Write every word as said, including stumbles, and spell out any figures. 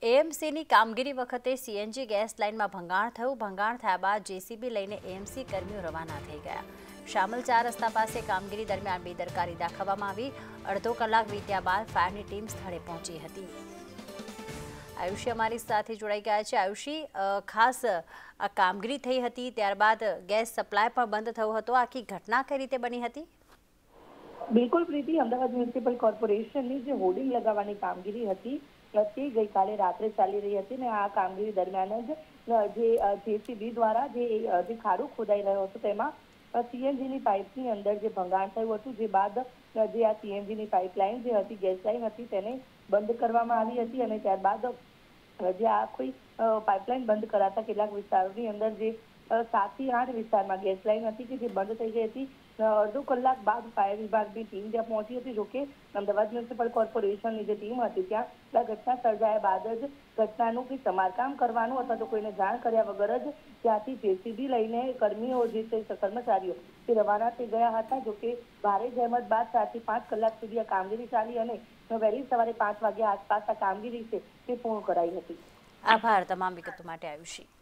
એએમસીની કામગીરી વખતે CNG gas લાઇનમાં ભંગાણ થયું ભંગાણ થયા બાદ જેસીબી લઈને એએમસી કર્મીઓ રવાના થઈ ગયા। શામલ ચાર રસ્તા પાસે કામગીરી દરમિયાન બેદરકારી દાખવવામાં આવી। અડધો કલાક વીત્યા બાદ ફાયરની ટીમ સ્થળે પહોંચી હતી। આયુષી અમારી સાથે જોડાઈ ગયા છે। આયુષી, ખાસ આ કામગીરી થઈ હતી ત્યારબાદ ગેસ સપ્લાય પણ બંધ થયો હતો, આખી ઘટના કઈ રીતે બની હતી? બિલકુલ પ્રીતિ, અમદાવાદ મ્યુનિસિપલ કોર્પોરેશનની જે હોર્ડિંગ લગાવવાની કામગીરી હતી તે ગઈકાલે રાત્રે ચાલી રહી હતી ને આ કામગીરી દરમિયાન જ જે જેસીબી દ્વારા જે ખાડો ખોદાઈ રહ્યો હતો તેમાં સીએનજીની પાઇપની અંદર જે ભંગાણ થયું હતું, જે બાદ જે આ સીએનજીની પાઇપલાઇન જે હતી, ગેસ લાઇન હતી, તેને બંધ કરવામાં આવી હતી અને ત્યારબાદ જે આ કોઈ પાઇપલાઇન બંધ કરાતા કેટલાક વિસ્તારોની અંદર જે સાતથી આઠ વિસ્તારમાં ગેસ લાઇન હતી કે જે બંધ થઈ ગઈ હતી। અડધો કલાક બાદ ફાયર વિભાગની ટીમ ત્યાં પહોંચી હતી। જોકે અમદાવાદ મ્યુનિસિપલ કોર્પોરેશનની જે ટીમ હતી ત્યાં ઘટના સર્જાયા બાદ જ ઘટનાનું કંઈ સમારકામ કરવાનું અથવા તો કોઈને જાણ કર્યા વગર જ ત્યાંથી જેસીબી લઈને કર્મીઓ જે છે કર્મચારીઓ તે રવાના થઈ ગયા હતા। જોકે ભારે જહેમત બાદ ચારથી પાંચ કલાક સુધી આ કામગીરી ચાલી અને વહેલી સવારે પાંચ વાગ્યા આસપાસ આ કામગીરી છે તે પૂર્ણ કરાઈ હતી। આભાર તમામ વિગતો માટે આયુષી।